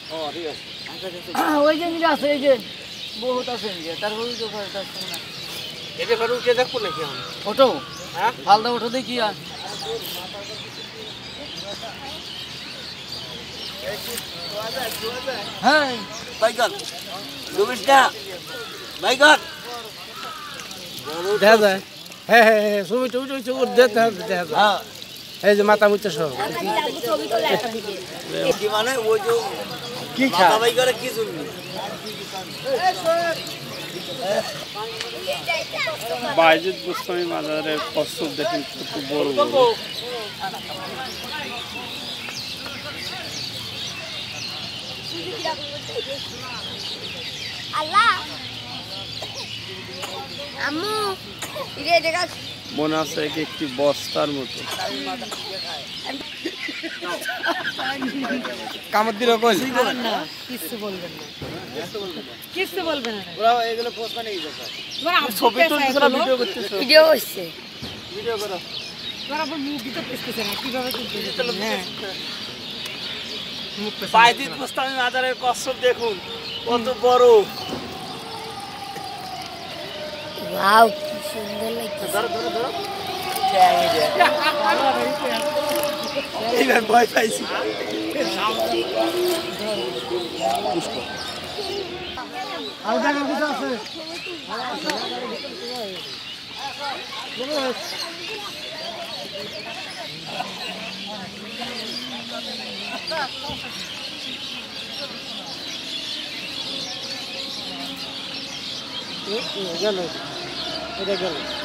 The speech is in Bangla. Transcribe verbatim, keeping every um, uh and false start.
ও ঠিক আছে ওই যে নিয়ে আছে এই যে বহুত আছে যে তারপর ওই যে ঘরটা শোনা এটা ফের উঠে দেখবো নাকি আমি ওটো হ্যাঁ ফালদা ওটো দেখি আর হ্যাঁ বাইগান ডুবিস না বাইগান দেখা যায় হ্যাঁ হ্যাঁ হ্যাঁ ছবি টবি টবি চোখ দেখা দেখা যায় হ্যাঁ এই যে মাথা মুচা সব কি মানে ওই যে কি মাথা খা বাইগারে কি শুনবি বাইজিদ গোস্বামী মাজারের কচ্ছপ দেখেন কত বড় বড় আল্লাহ আম্মু ইরে দেখা মনে আছে কি একটি বস্তার মতো কামড় দিল কই না কিছু বলবেন না কিছু বলবেন না ওরা এগুলো পোস্ট মানে এই কথা ছবি তুলছো না ভিডিও করতেছো ভিডিও হচ্ছে ভিডিও করো তোরা আবার মুখ দিতে পেছতেছে না কিভাবে তুলতেছে হ্যাঁ বাইজিদ গোস্বামী মাজারের কচ্ছপ দেখুন কত বড় ওয়াও কি সুন্দর লাগছে ধরো ধরো ধরো এইবার ভয় পাইছি আর দেখা কিছু আছে গেল এটা গেল